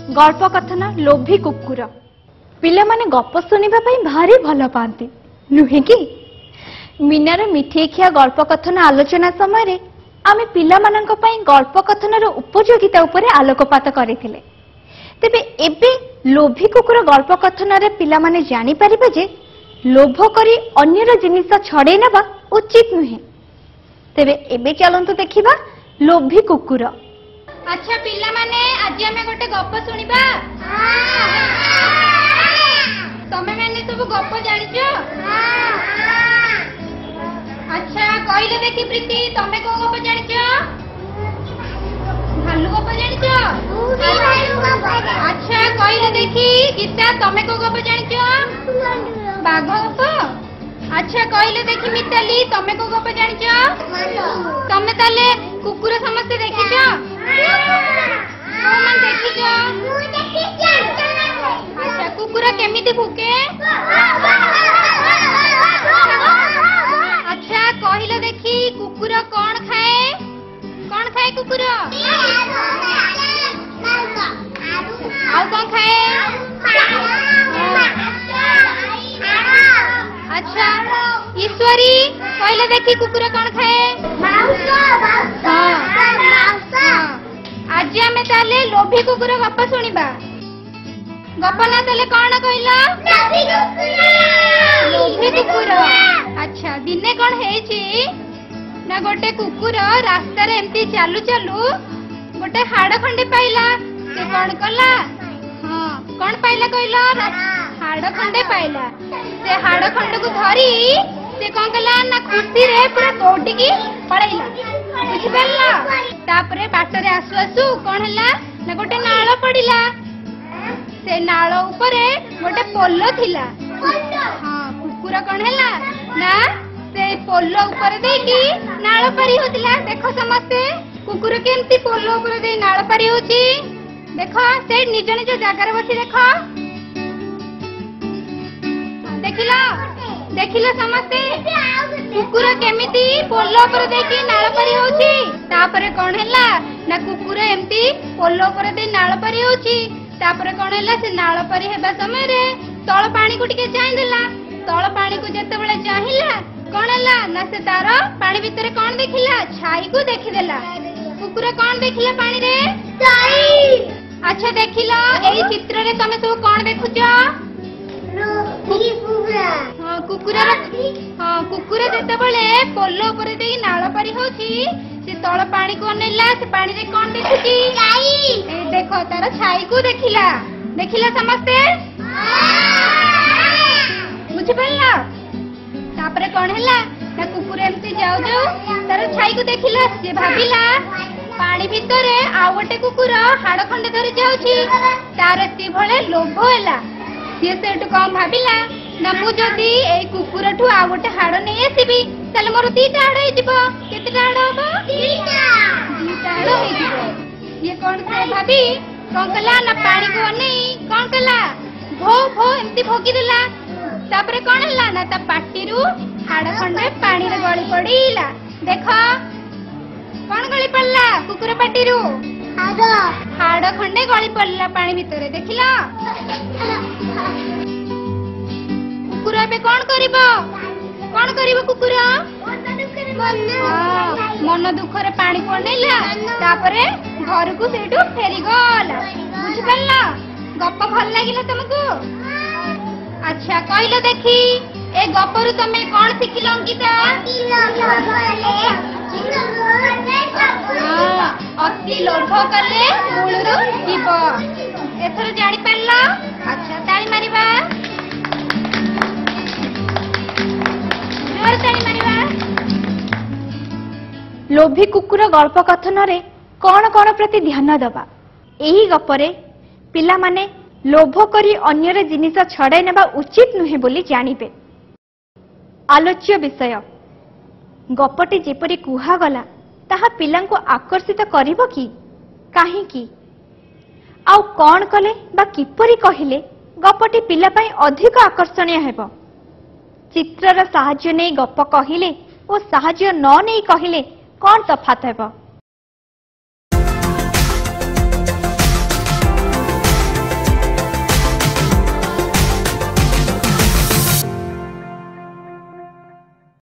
गल्प कथन लोभी कुकुर। पिला माने गप सुनिबा पई भारी भल पाती नुहे कि? मीनार मिठे खिया गल्प कथन आलोचना समय आमे पिला माननक पई गल्प कथनर उपयोगिता उपरे आलोकपात करिथिले। तेबे एबे लोभी कुकुर गल्प कथन रे पिला माने जानि परिबे जे लोभ करी अन्यर जिनिस छड़े नेबा उचित नुहे। तेबे एबे चलंतु देखिबा लोभी कुकुर। अच्छा पिला माने आज हमें गोटे गप सुनिबा। तमे माने सब गप जानिचो? अच्छा कहले देखी प्रीति तमे को गप जानिचो? भालू गप जानिचो? अच्छा कहले देखी गीता तमे को गप जानिचो? बाघ गप? अच्छा कहले देखी मिताली तमे को गप जानिचो? तमे ताले कुकुर समस्त देखिचो? कोन देखिचो? अच्छा कुकुर केमिति भूके? अच्छा कहले देखी कुकुर कौन खाए? कौन खाए कुकुर? आउ कौन खाए? अच्छा ईश्वरी कहले देखी कुकुर कौन खाए? आज हमें ताले लोभी कुकुर गप सुनिबा। गप ना ताले कौन कहला? लोभी कुकुर। अच्छा दिने कौन हेची ना गोटे कुकुर रास्ता रे एमती चालू चालू गोटे हाड़ खंडे पाइला। से कौन कला? हाँ कौन पाइला कहला? हाड़ खंडे पाइला। से हाड़ खंड को धरी से कौन कला ना खुशी रे पूरा दौड़िकी पळैला। बुझि परला? तापरे बाटरे आसु आसु कौन हला ना गोटे नाळ पड़िला। से नाळ ऊपरे गोटे पोलो थिला। हाँ कुकुर कौन हला ना से पोलो ऊपर देकी नाळ पारी होतिला। देखो समस्ते कुकुर केमती पोलो ऊपर दे नाळ पारी होची। देखो से निज निज जागार बसी देखो। देखिला देखिला समस्ते कुकुर केमिति पोलो ऊपर देकी नाळ पारी होची। तापरे कौन हला ना कुकुर एमती पोलो ऊपर दे नाळ पारी होची। तापरे कौन हला से नाळ पारी हेबा समय रे तळ पानी को टिके चाहि देला। तळ पानी को जते बेले चाहिला कौन हला ना से तार पानी भितरे कौन देखिला? छाई को देखि देला। कुकुर कौन देखिला पानी रे? छाई। अच्छा देखिला एई चित्र रे तमे सब कौन देखुचो? हाँ कुकुर। हाँ कुकुर जते बेले पोलो ऊपर देई नाळ पारी होची से तळ पानी को नेला। से पानी रे कौन देखुची? छाई। ए देखो तार छाई को देखिला। देखिला समस्ते? बुझि परला? तापरे कौन हला ना कुकुर एमती जाऊ जाऊ तार छाई को देखिला। से भाबिला पानी भितरे आ गोटे कुकुर हाड़ खंडे धरी जाउची। तार ती भले लोभ होला। से सेटु कौन भाबिला ना मु जदी ए कुकुरठु आ गोटे हाड़ नै आसीबी ताले मोर तीटा हाड़ हे जिवो। केतेटा हाड़ होबो? तीटा हाड़ हे जिवो। ये कौन से भाबी कौन कला ना पानी को नै कौन कला भो भो एमती भोगी देला। तापरे कौन हला ना ता पाटीरू हाड़ खंडे पानी रे गली पड़ीला। देखो कौन गली पड़ला कुकुर पाटीरू? हाड़ खंडे गली पड़ला पानी भितरे। देखिला कुकुर एबे कौन करिबो? कौन करिबो कुकुर? मन दुख रे पानी को नेला। तापरे घर को सेटू फेरी गला। बुझि परला? गप भल लागिला तुमको? अच्छा कहलो देखी ए गपरु तमे कौन सिखिलो अंकिता? अति लोभ कले मूलरू जीव। एथर जानि परला? अच्छा ताली मारिबा। जोर ताली मारिबा। लोभी कुकुर गल्प कथन रे कौन कौन प्रति ध्यान दबा एही गपरे पिला माने लोभ करी अन्यर जिनिस छड़ाई नेबा उचित नुहे बोली जानिबे। आलोच्य विषय गपटी जेपरी कुहागला ताहा पिलांको आकर्षित करिबो कि काहेकि आउ कौन कले बा किपरि कहिले गपटी पिला पई अधिक आकर्षणीय हेबो। चित्रर साहाय्य नै गप कहिले ओ साहाय्य न नै कहिले कौन तफात हेबो?